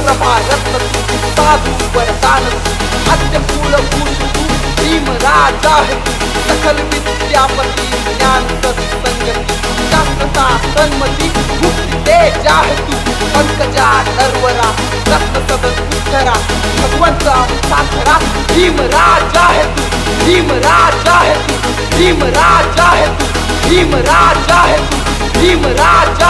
प्रभा रत्न तू, साधू वरदान तू, अत्यमूलभूत तू, भीमराजा है तू, सकल विद्यापती ज्ञान सत्संगती, शास्त्रता सन्मती, मुक्ती तेजा है तू, पंकजा नरवरा, रत्न सदन उद्धरा, भगवंता साखरा, भीमराजा है तू, भीमराजा है तू, भीमराजा है तू, भीमराजा है तू, भीमराजा